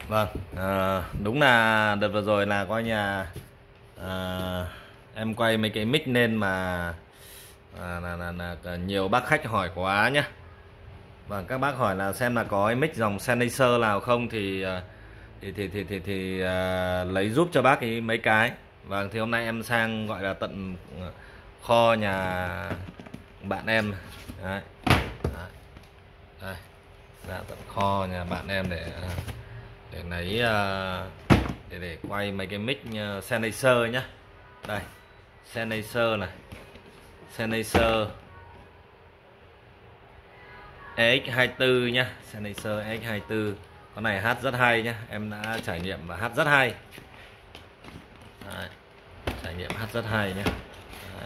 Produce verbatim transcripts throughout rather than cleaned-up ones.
Vâng, à, đúng là đợt vừa rồi là coi nhà à, em quay mấy cái mic nên mà à, là, là, là nhiều bác khách hỏi quá nhá. Vâng, các bác hỏi là xem là có cái mic dòng Sennheiser nào không thì à, thì thì thì thì, thì à, lấy giúp cho bác ấy mấy cái. Vâng, thì hôm nay em sang gọi là tận kho nhà bạn em. Đấy. Đấy. Đây. Ra tận kho nhà bạn em để để lấy ờ, để để quay mấy cái mic uh, Sennheiser nhá. Đây, Sennheiser này, Sennheiser e ích hai tư nhá, Sennheiser e ích hai tư. Con này hát rất hay nhá, em đã trải nghiệm và hát rất hay. Đấy, trải nghiệm hát rất hay nhá. Đấy.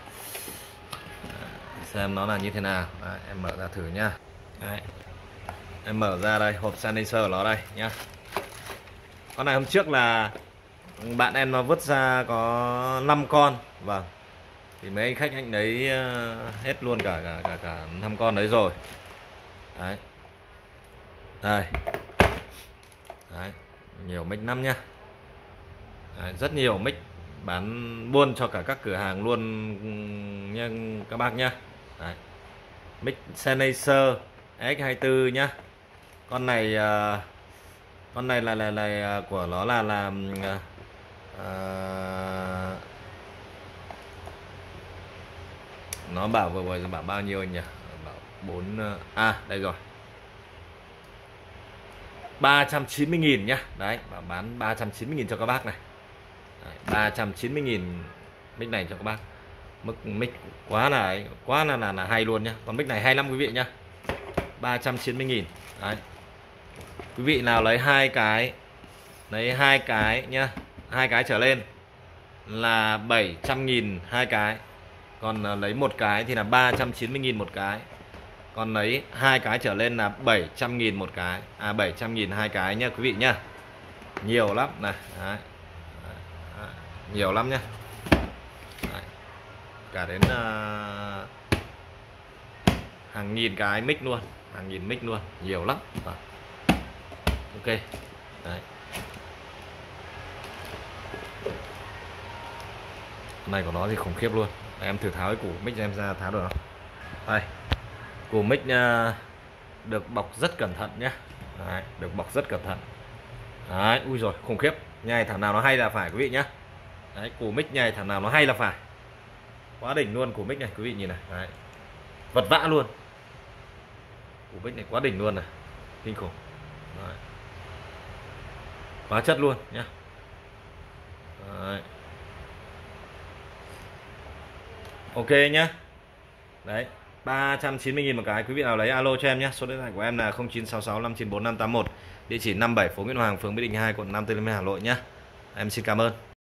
Xem nó là như thế nào. Đấy, em mở ra thử nhá. Đấy. Em mở ra đây, hộp Sennheiser của nó đây nhá. Con này hôm trước là bạn em nó vứt ra có năm con. Vâng. Thì mấy anh khách anh đấy hết luôn cả cả cả cả năm con đấy rồi. Đấy. Đây. Đấy, nhiều mic năm nhá. Đấy, rất nhiều mic bán buôn cho cả các cửa hàng luôn nha các bác nhá. Đấy. Mic Sennheiser e ích hai tư nhá. Con này uh, con này là là là của nó là là uh, nó bảo vừa vừa bảo bao nhiêu nhỉ? Bảo bốn uh, à đây rồi. ba trăm chín mươi nghìn nhá. Đấy, bảo bán ba trăm chín mươi nghìn cho các bác này. Đấy, ba trăm chín mươi nghìn mic này cho các bác. Mức mic quá là quá là là, là hay luôn nhá. Còn mic này hay lắm quý vị nhá. ba trăm chín mươi nghìn. Đấy. Quý vị nào lấy hai cái, lấy hai cái nhá, hai cái trở lên là bảy trăm nghìn hai cái. Còn lấy một cái thì là ba trăm chín mươi nghìn một cái. Còn lấy hai cái trở lên là bảy trăm nghìn một cái. À bảy trăm nghìn hai cái nhá quý vị nhá. Nhiều lắm này. Đấy. Đấy. Nhiều lắm nhá. Đấy. Cả đến uh, hàng nghìn cái mic luôn, hàng nghìn mic luôn, nhiều lắm. Đấy. Ok. Đấy. Này của nó thì khủng khiếp luôn. Em thử tháo cái củ mic em ra tháo được không? Đây. Củ mic uh, được bọc rất cẩn thận nhé. Đấy, được bọc rất cẩn thận. Đấy, ui rồi khủng khiếp. Nhai thằng nào nó hay là phải quý vị nhé. Đấy, củ mic nhai thằng nào nó hay là phải. Quá đỉnh luôn củ mic này quý vị nhìn này. Đấy. Vật vã luôn. Củ mic này quá đỉnh luôn này. Kinh khủng. Đấy. Quá chất luôn nhé. Đấy. Ok nhá. Đấy, ba trăm chín mươi nghìn một cái. Quý vị nào lấy alo cho em nhé. Số điện thoại của em là không chín sáu sáu năm chín bốn năm tám một. Địa chỉ năm bảy phố Nguyễn Hoàng, phường Mỹ Đình hai, quận năm, Tây Hà Nội nhé. Em xin cảm ơn.